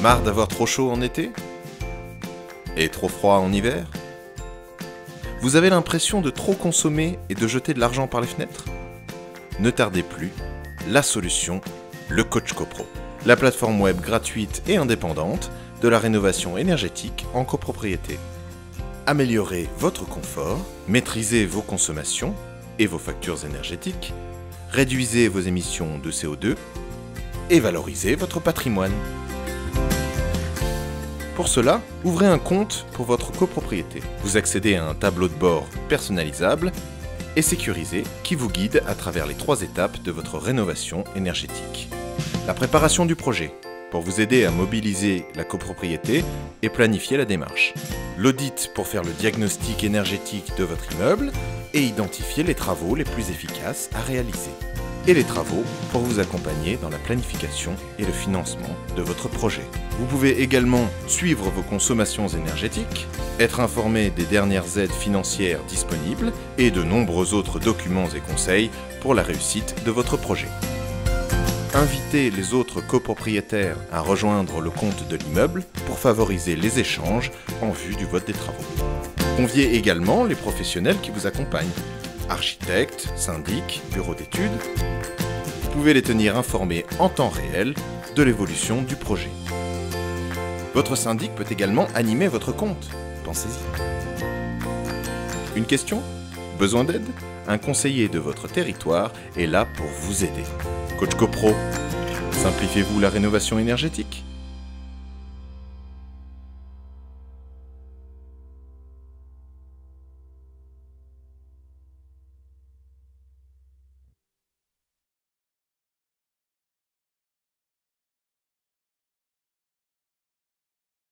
Marre d'avoir trop chaud en été? Et trop froid en hiver? Vous avez l'impression de trop consommer et de jeter de l'argent par les fenêtres? Ne tardez plus, la solution, le Coach CoPro. La plateforme web gratuite et indépendante de la rénovation énergétique en copropriété. Améliorez votre confort, maîtrisez vos consommations et vos factures énergétiques, réduisez vos émissions de CO2 et valorisez votre patrimoine. Pour cela, ouvrez un compte pour votre copropriété. Vous accédez à un tableau de bord personnalisable et sécurisé qui vous guide à travers les 3 étapes de votre rénovation énergétique. La préparation du projet, pour vous aider à mobiliser la copropriété et planifier la démarche. L'audit pour faire le diagnostic énergétique de votre immeuble et identifier les travaux les plus efficaces à réaliser. Et les travaux pour vous accompagner dans la planification et le financement de votre projet. Vous pouvez également suivre vos consommations énergétiques, être informé des dernières aides financières disponibles et de nombreux autres documents et conseils pour la réussite de votre projet. Invitez les autres copropriétaires à rejoindre le compte de l'immeuble pour favoriser les échanges en vue du vote des travaux. Conviez également les professionnels qui vous accompagnent. Architectes, syndics, bureaux d'études. Vous pouvez les tenir informés en temps réel de l'évolution du projet. Votre syndic peut également animer votre compte. Pensez-y. Une question? Besoin d'aide? Un conseiller de votre territoire est là pour vous aider. Coach CoPro, simplifiez-vous la rénovation énergétique?